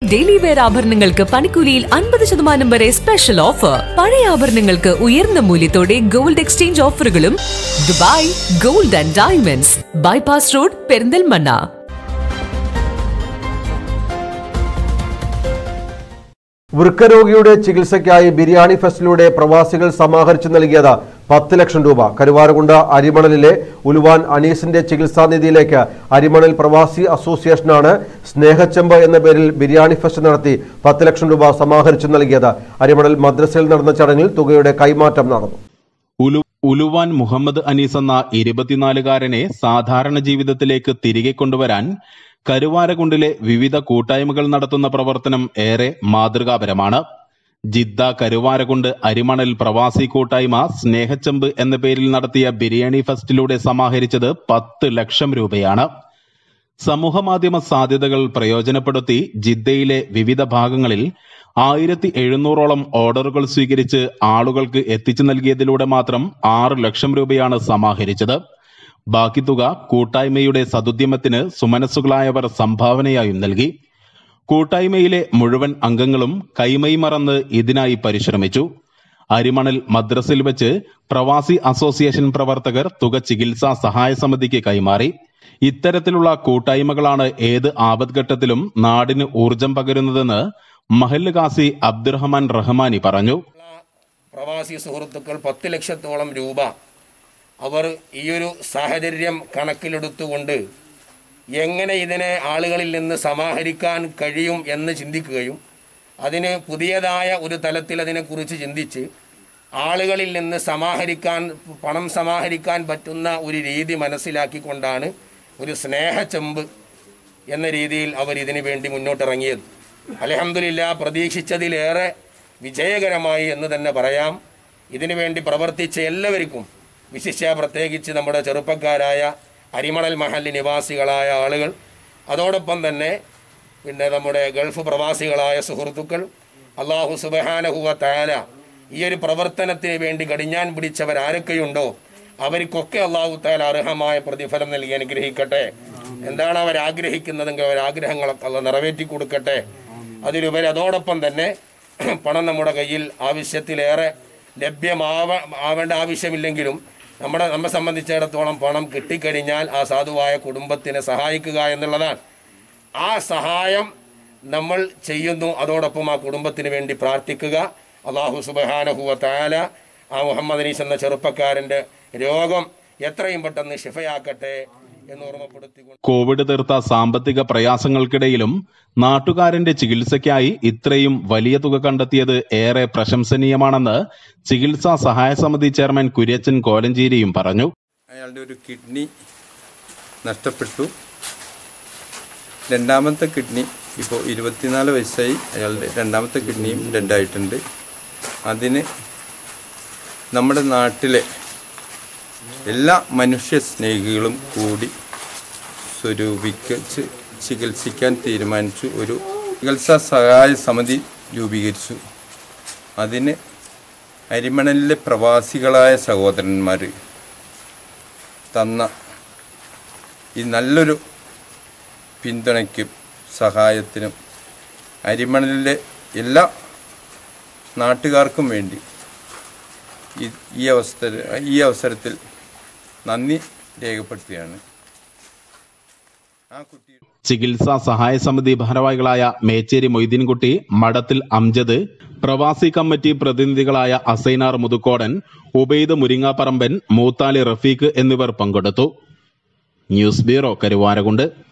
Daily wear ആഭരണങ്ങൾക്ക് പണിക്കൂലിയിൽ 50% വരെ special offer. പഴയ ആഭരണങ്ങൾക്ക് ഉയർന്ന മൂല്യത്തോടെ ഗോൾഡ് എക്സ്ചേഞ്ച് ഓഫറുകളും. Dubai gold and diamonds, bypass road, Perinthalmanna. വൃക്കരോഗിയുടെ ചികിത്സയ്ക്കായി ബിരിയാണി ഫെസ്റ്റിലൂടെ പ്രവാസികൾ സമാഹരിച്ചു നൽകിയത് 10 ലക്ഷം രൂപ. കരുവാരകുണ്ട് അരിമണലിലെ ഉലുവാൻ അനീസിന്റെ ചികിത്സാ നിധിയിലേക്ക് അരിമണൽ പ്രവാസി അസോസിയേഷനാണ് സ്നേഹച്ചെമ്പ് എന്ന പേരിൽ ബിരിയാണി ഫെസ്റ്റ് നടത്തി 10 ലക്ഷം രൂപ സമാഹരിച്ചു നൽകിയത്. അരിമണൽ മദ്രസയിൽ നടന്ന ചടങ്ങിൽ തുകയുടെ കൈമാറ്റം നടന്നു. ഉലുവാൻ മുഹമ്മദ് അനീസ് എന്ന 24-കാരനെ സാധാരണ ജീവിതത്തിലേക്ക് തിരികെ കൊണ്ടുവരാൻ കരുവാരകുണ്ടിലെ വിവിധ കൂട്ടായ്മകൾ നടത്തുന്ന പ്രവർത്തനം ഏറെ മാതൃകാപരമാണ്. ജിദ്ദ കരുവാരകുണ്ട് അരിമണൽ പ്രവാസി കൂട്ടായ്മ സ്നേഹച്ചെമ്പ് എന്ന പേരിൽ നടത്തിയ ബിരിയാണി ഫെസ്റ്റിലൂടെ സമാഹരിച്ചത് 10 ലക്ഷം രൂപയാണ്. സമൂഹമാധ്യമ സാധ്യതകൾ പ്രയോജനപ്പെടുത്തി ജിദ്ദയിലെ വിവിധ ഭാഗങ്ങളിൽ 1700ഓളം ഓർഡറുകൾ സ്വീകരിച്ച് ആളുകൾക്ക് എത്തിച്ചു നൽകിയതിലൂടെ മാത്രം 6 ലക്ഷം രൂപയാണ് സമാഹരിച്ചത്. ബാക്കി തുക കൂട്ടായ്മയുടെ സദുദ്യമത്തിന് സുമനസ്സുകളായവർ സംഭാവനയായും നൽകി. കൂട്ടായ്മയിലെ മുഴുവൻ അംഗങ്ങളും കൈമൈമറന്ന് ഇതിനായി പരിശ്രമിച്ചു. അരിമണൽ മദ്രസയിൽ വെച്ച് പ്രവാസി അസോസിയേഷൻ പ്രവർത്തകർ തുക ചികിത്സാ സഹായ സമിതിക്ക് കൈമാറി. ഇത്തരത്തിലുള്ള കൂട്ടായ്മകളാണ് ഏത് ആപത്ഘട്ടത്തിലും നാടിന് ഊർജം പകരുന്നതെന്ന് മഹല്ല് കാസി അബ്ദുറഹ്മാൻ റഹ്മാനി പറഞ്ഞു. പ്രവാസി സുഹൃത്തുക്കൾ 10 ലക്ഷത്തോളം രൂപ അവർ ഈയൊരു സാഹചര്യം കണക്കിലെടുത്തുകൊണ്ട് എങ്ങനെ ഇതിനെ ആളുകളിൽ നിന്ന് സമാഹരിക്കാൻ കഴിയും എന്ന് ചിന്തിക്കുകയും അതിന് പുതിയതായ ഒരു തലത്തിൽ അതിനെക്കുറിച്ച് ചിന്തിച്ച് ആളുകളിൽ നിന്ന് പണം സമാഹരിക്കാൻ പറ്റുന്ന ഒരു രീതി മനസ്സിലാക്കിക്കൊണ്ടാണ് ഒരു സ്നേഹച്ചെമ്പ് എന്ന രീതിയിൽ അവർ ഇതിനു വേണ്ടി മുന്നോട്ടിറങ്ങിയത്. അൽഹംദുലില്ലാ, പ്രതീക്ഷിച്ചതിലേറെ വിജയകരമായി എന്ന് തന്നെ പറയാം. ഇതിനു വേണ്ടി പ്രവർത്തിച്ച എല്ലാവർക്കും, വിശിഷ്യ പ്രത്യേകിച്ച് നമ്മുടെ ചെറുപ്പക്കാരായ അരിമണൽ മഹല്ല് നിവാസികളായ ആളുകൾ, അതോടൊപ്പം തന്നെ നമ്മുടെ ഗൾഫ് പ്രവാസികളായ സുഹൃത്തുക്കൾ, അല്ലാഹു സുബ്ഹാനഹു വ തആല ഈ ഒരു പ്രവർത്തനത്തിന് വേണ്ടി കടിഞ്ഞാൻ പിടിച്ചവരാരൊക്കെയുണ്ടോ അവർക്കൊക്കെ അല്ലാഹു തആല അർഹമായ പ്രതിഫലം നൽകി അനുഗ്രഹിക്കട്ടെ. എന്താണ് അവർ ആഗ്രഹിക്കുന്നതെങ്കിൽ അവരാഗ്രഹങ്ങളൊക്കെ അല്ലാഹു നിറവേറ്റി കൊടുക്കട്ടെ. അതിലുപരി അതോടൊപ്പം തന്നെ പണം നമ്മുടെ കയ്യിൽ ആവശ്യത്തിലേറെ ലഭ്യമാവേണ്ട ആവശ്യമില്ലെങ്കിലും നമ്മെ സംബന്ധിച്ചിടത്തോളം പണം കിട്ടിക്കഴിഞ്ഞാൽ ആ സാധുവായ കുടുംബത്തിനെ സഹായിക്കുക എന്നുള്ളതാണ്. ആ സഹായം നമ്മൾ ചെയ്യുന്നു. അതോടൊപ്പം ആ കുടുംബത്തിന് വേണ്ടി പ്രാർത്ഥിക്കുക. അല്ലാഹു സുബ്ഹാനഹു വ തആല ആ മുഹമ്മദ് അനീസ് എന്ന ചെറുപ്പക്കാരൻ്റെ രോഗം എത്രയും പെട്ടെന്ന് ശിഫയാക്കട്ടെ എന്ന് ഓർമ്മപ്പെടുത്തിക്കൊണ്ട് കോവിഡ് തീർത്ത സാമ്പത്തിക പ്രയാസങ്ങൾക്കിടയിലും നാട്ടുകാരന്റെ ചികിത്സയ്ക്കായി ഇത്രയും വലിയ തുക കണ്ടെത്തിയത് ഏറെ പ്രശംസനീയമാണെന്ന് ചികിത്സാ സഹായ സമിതി ചെയർമാൻ കുര്യച്ചൻ കോലഞ്ചേരിയും പറഞ്ഞു. അയാളുടെ ഒരു കിഡ്നി നഷ്ടപ്പെട്ടു. രണ്ടാമത്തെ കിഡ്നി ഇപ്പോൾ 24 വയസ്സായി. അയാളുടെ രണ്ടാമത്തെ കിഡ്നിയും ഡെഡായിട്ടുണ്ട്. അതിന് നമ്മുടെ നാട്ടിലെ എല്ലാ മനുഷ്യ സ്നേഹികളും കൂടി സ്വരൂപിച്ച് ചികിത്സിക്കാൻ തീരുമാനിച്ചു. ഒരു ചികിത്സാ സഹായ സമിതി രൂപീകരിച്ചു. അതിന് അരിമണലിലെ പ്രവാസികളായ സഹോദരന്മാർ തന്ന ഈ നല്ലൊരു പിന്തുണയ്ക്കും സഹായത്തിനും അരിമണലിലെ എല്ലാ നാട്ടുകാർക്കും വേണ്ടി ഈ അവസരത്തിൽ നന്ദി രേഖപ്പെടുത്തുകയാണ്. ചികിത്സാ സഹായ സമിതി ഭാരവാഹികളായ മേച്ചേരി മൊയ്തീൻകുട്ടി, മഠത്തിൽ അംജദ്, പ്രവാസി കമ്മിറ്റി പ്രതിനിധികളായ അസൈനാർ മുതുക്കോടൻ, ഉബൈദ് മുരിങ്ങാപ്പറമ്പൻ, മൂത്താലി റഫീഖ് എന്നിവർ പങ്കെടുത്തു. News bureau, Karuvarakundu.